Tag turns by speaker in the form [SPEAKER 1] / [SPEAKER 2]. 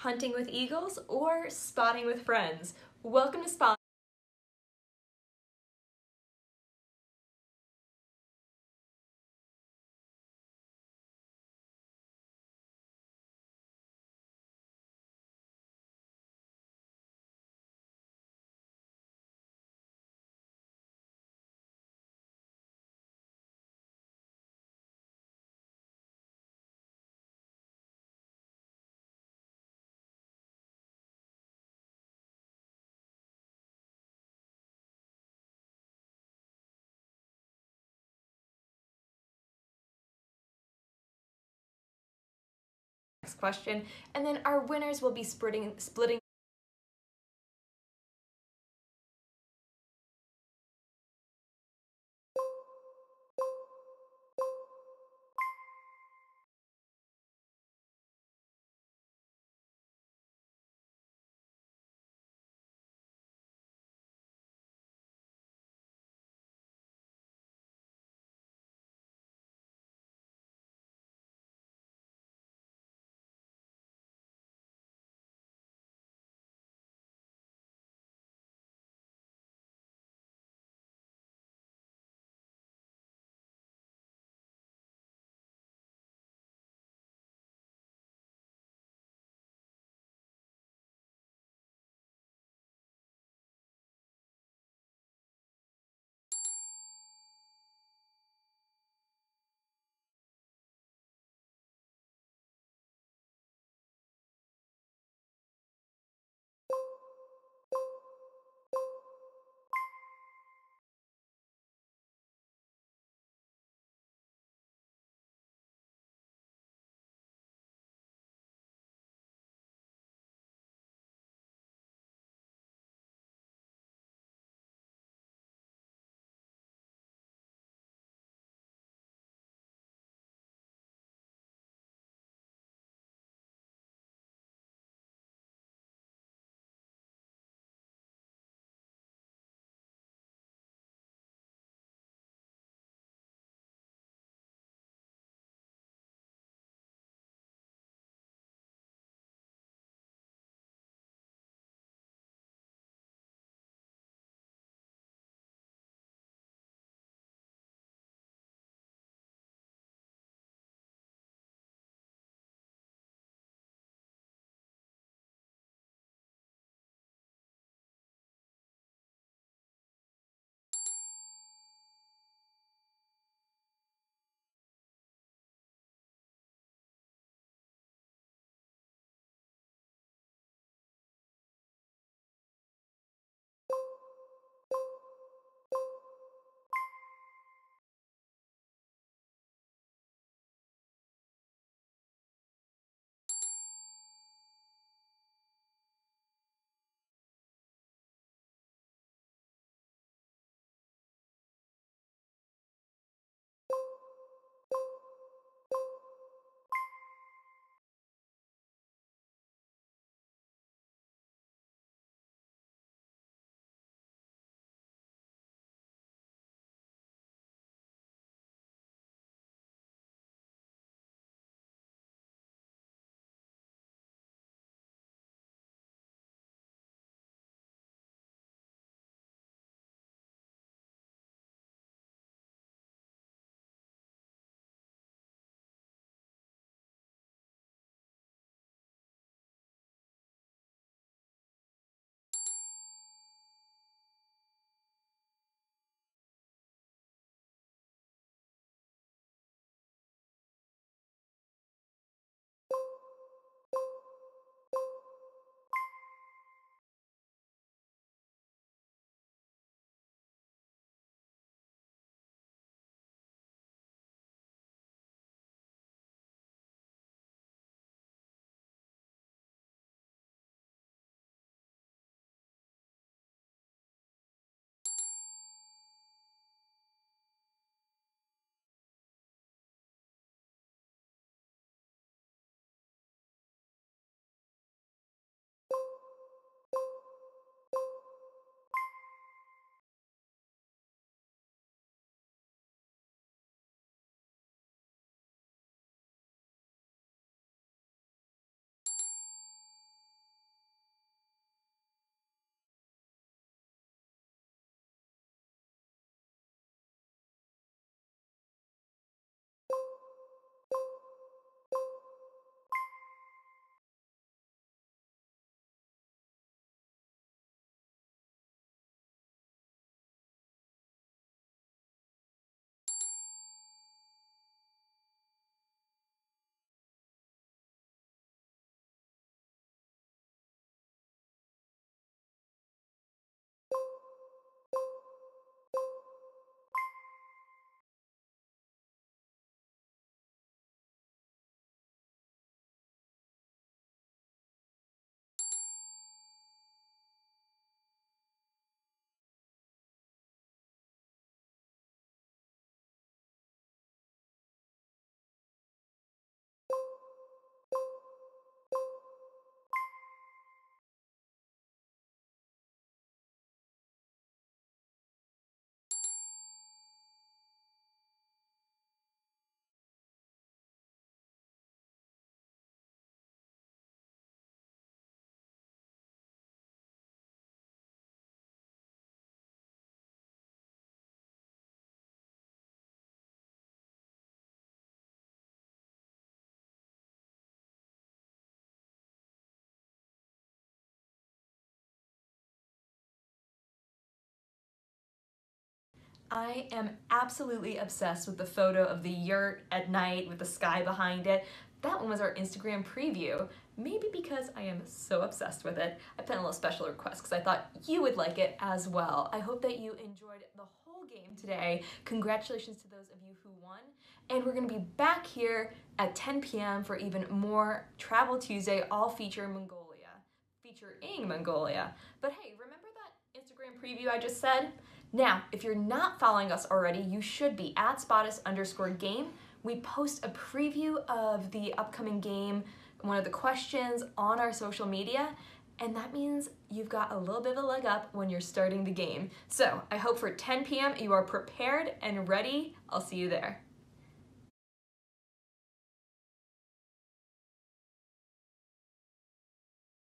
[SPEAKER 1] hunting with eagles, or spotting with friends? Welcome to Spot. Next question, and then our winners will be splitting I am absolutely obsessed with the photo of the yurt at night with the sky behind it. That one was our Instagram preview. Maybe because I am so obsessed with it, I put in a little special request because I thought you would like it as well. I hope that you enjoyed the whole game today. Congratulations to those of you who won. And we're going to be back here at 10 p.m. for even more Travel Tuesday, all featuring Mongolia. But hey, remember that Instagram preview I just said? Now, if you're not following us already, you should be at Spotist_game. We post a preview of the upcoming game, one of the questions on our social media, and that means you've got a little bit of a leg up when you're starting the game. So I hope for 10 p.m. you are prepared and ready. I'll see you there.